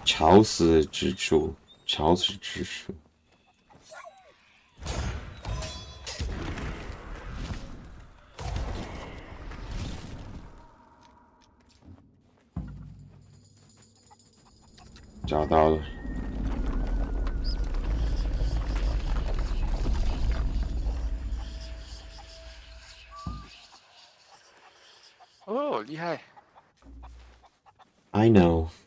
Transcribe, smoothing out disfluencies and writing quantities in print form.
吵死之处，吵死之处。找到了。 哦，厉害！ I know。